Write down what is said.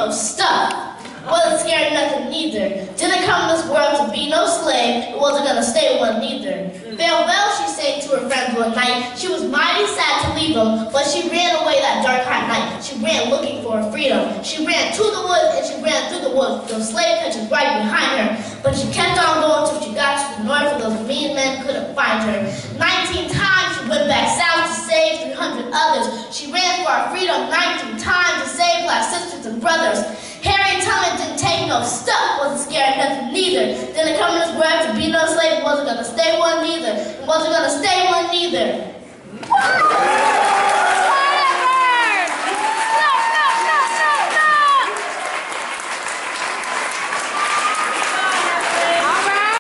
no stuff. Wasn't scared of nothing neither. Didn't come to this world to be no slave. It wasn't gonna stay one neither. Farewell, she sang to her friends one night. She was mighty sad to leave them, but she ran away that dark hot night. She ran looking for her freedom. She ran to the woods and she ran through the woods. Those slave catchers right behind her. But she kept on going till she got to the north where those mean men couldn't find her. 19 times she went back south to save 300 others. She ran for our freedom 19 times to save black sisters and brothers. Harriet Tubman didn't take no stuff, wasn't scared of nothing neither. Didn't come in this world to be no slave, wasn't gonna stay one neither. Wasn't gonna stay one neither.